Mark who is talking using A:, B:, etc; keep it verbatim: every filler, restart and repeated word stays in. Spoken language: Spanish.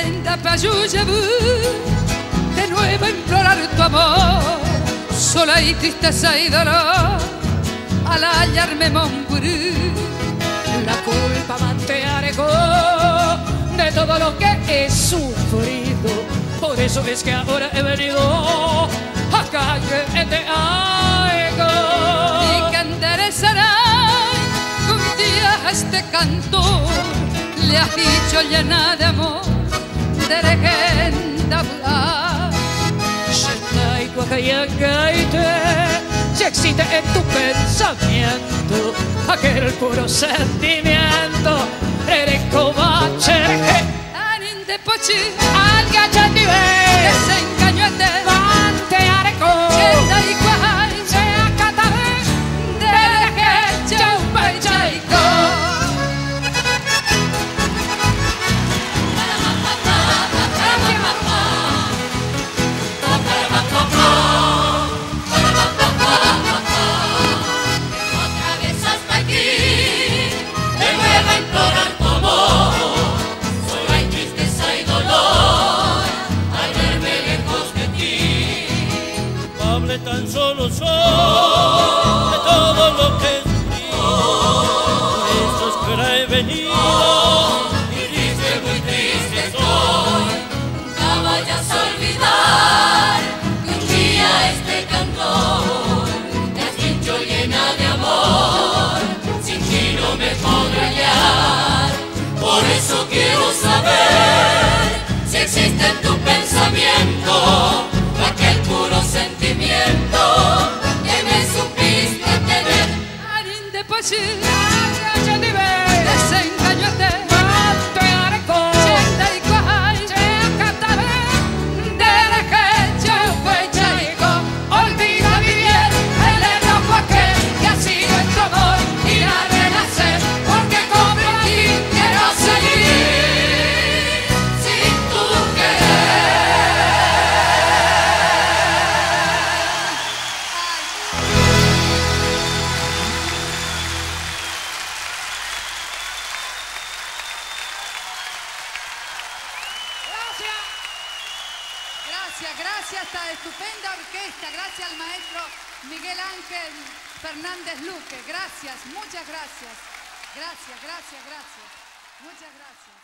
A: Enda payuya de nuevo a implorar tu amor, sola y tristeza y dolor, al hallarme Montbrú.
B: La culpa mantearego de todo lo que he sufrido, por eso es que ahora he venido a calle de algo.
A: Y que enderezará que un día a este cantor le has dicho llena de amor, de legenda hablar.
B: Si existe en tu pensamiento aquel puro sentimiento, eres covache.
A: Anin de pochi,
B: al gachandive,
A: que se engañó a te,
B: mante areco,
A: chenda y cuajay,
B: se acatabe,
A: de que chaupa y chaico.
C: Tan solo soy de todo lo que he sufrido, por eso es que ahora he venido y triste, muy triste soy.
D: Nunca vayas a olvidar que un día este cantor te has dicho llena de amor, sin ti no me podré hallar. Por eso quiero saber si existe en tu pensamiento aquel puro sentimiento que me supiste tener.
A: Anin de pochi, que se engañó a te, chenda y cuajay, de que chaupa y chaico.
B: Olvida mi bien el enojo aquel que ha sido en tu amor y a renacer, porque como aquí quiero seguir
D: sin tu querer.
A: Gracias, gracias a esta estupenda orquesta, gracias al maestro Miguel Ángel Fernández Luque, gracias, muchas gracias, gracias, gracias, gracias, muchas gracias.